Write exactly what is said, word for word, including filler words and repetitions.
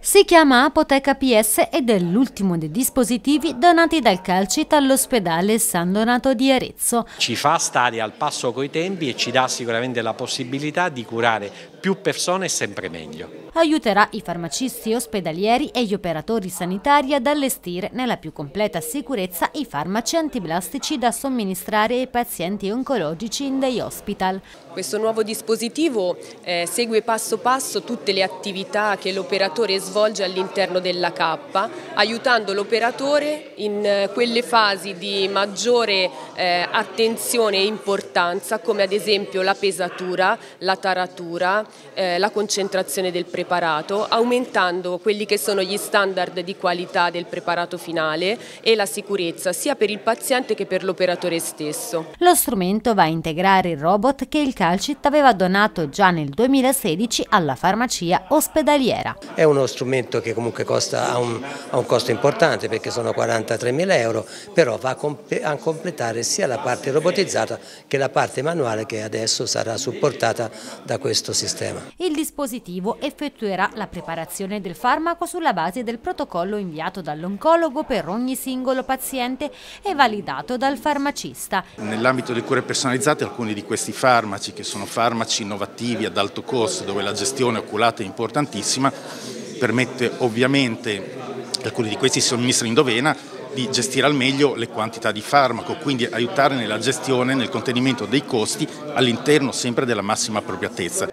Si chiama Apoteca P S ed è l'ultimo dei dispositivi donati dal Calcit all'ospedale San Donato di Arezzo. Ci fa stare al passo coi tempi e ci dà sicuramente la possibilità di curare più persone sempre meglio. Aiuterà i farmacisti ospedalieri e gli operatori sanitari ad allestire nella più completa sicurezza i farmaci antiblastici da somministrare ai pazienti oncologici in day hospital. Questo nuovo dispositivo eh, segue passo passo tutte le attività che l'operatore svolge all'interno della cappa, aiutando l'operatore in eh, quelle fasi di maggiore eh, attenzione e importanza, come ad esempio la pesatura, la taratura, eh, la concentrazione del preparato, aumentando quelli che sono gli standard di qualità del preparato finale e la sicurezza sia per il paziente che per l'operatore stesso. Lo strumento va a integrare il robot che il Calcit aveva donato già nel duemilasedici alla farmacia ospedaliera. È uno strumento che comunque costa, ha, un, ha un costo importante perché sono quarantatremila euro, però va a, comp a completare sia la parte robotizzata che la parte manuale che adesso sarà supportata da questo sistema. Il dispositivo effettuerà la preparazione del farmaco sulla base del protocollo inviato dall'oncologo per ogni singolo paziente e validato dal farmacista. Nell'ambito delle cure personalizzate alcuni di questi farmaci, che sono farmaci innovativi ad alto costo dove la gestione oculata è importantissima, permette ovviamente, alcuni di questi si somministrano in dovena, di gestire al meglio le quantità di farmaco, quindi aiutare nella gestione, nel contenimento dei costi all'interno sempre della massima appropriatezza.